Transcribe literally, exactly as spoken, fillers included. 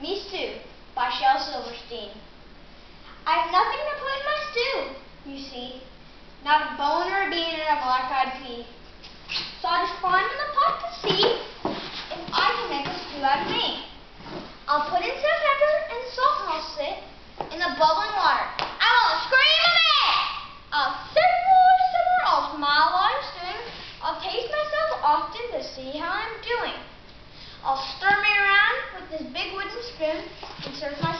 Me Stew by Shel Silverstein. I have nothing to put in my stew, you see. Not a bone or a bean and a black-eyed pea. So I just climbed in the pot to see if I can make a stew out of me. I'll put in some pepper and salt and I'll sit in the bubbling water. I won't scream a bit! I'll sit more somewhere, I'll smile while I'm stewing. I'll taste myself often to see how I'm doing. I'll stir me around with this big wooden spoon and serve my